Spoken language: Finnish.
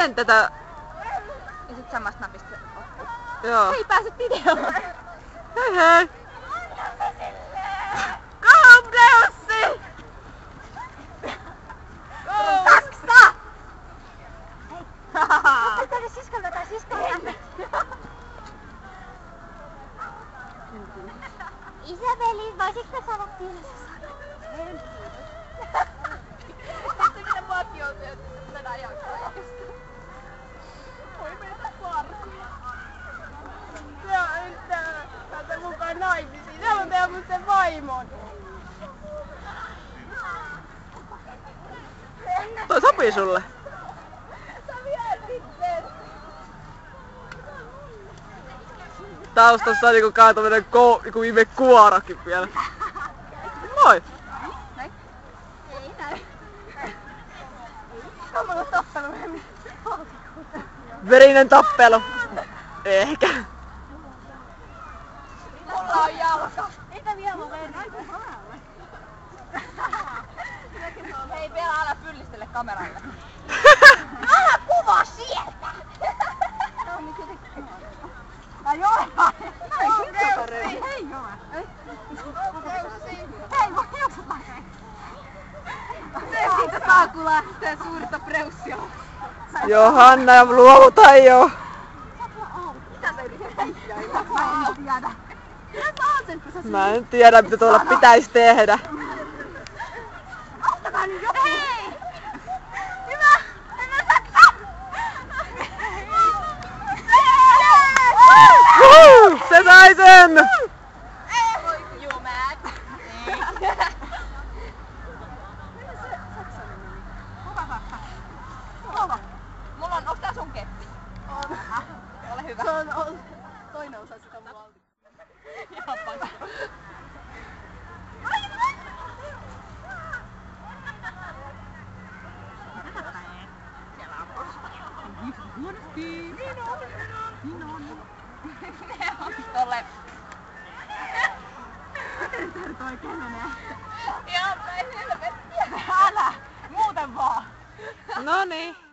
miten tätä... Ja sit samasta napista se oppuu. Joo. Hei, pääset videoon! Hei hei! Go Breussi! Go! Saksa! Hei! Tänne siskolta tai siskolta. Isabeli, voisitko saada piilosessa? En kiitos. Sitten mitä muakin joutuu, että tänään jaksaa. Voi mennä varkoon. Se on yhtään päätä mukaan naimisiin. Se on tehdä mun sen vaimon. Toi sopii sulle. Sä vietit sen. Taustassa on niinku kaatuminen niinku viime kuorakin vielä. Moi! Näin? Ei näy. On mulla tappanut hemmin. Verinen tappelu. Ehkä. Mulla on jalka. Mitä vielä on verran? Hei, vielä älä pyllistele kameralle. Älä kuvaa sieltä! Tää on nyt jotenkin... Ai ole! Hei Joa! Hei, voi jossain hei! Se siitä saa kun lähtee suurta preussia. Johanna ja luovuta jo. Mitä sä yrität tehdä? Mä en tiedä. Mitä sä oot sen, kun sä Mä en tiedä mitä tuolla pitäisi tehdä. Auttakaa nyt joku! Hei! Hyvä! Mennään Saksa! Se sai sen! Voi you mad? Kuka Saksa? Mulla. Mulla on, onks tää sun keppi? On. Ole hyvä. Se on toinen osa sitä mua. Ihan pakko. Ne on tolle. Miten tää nyt oikein menee? Ihan päin helvettiä. Älä! Muuten vaan! Noniin.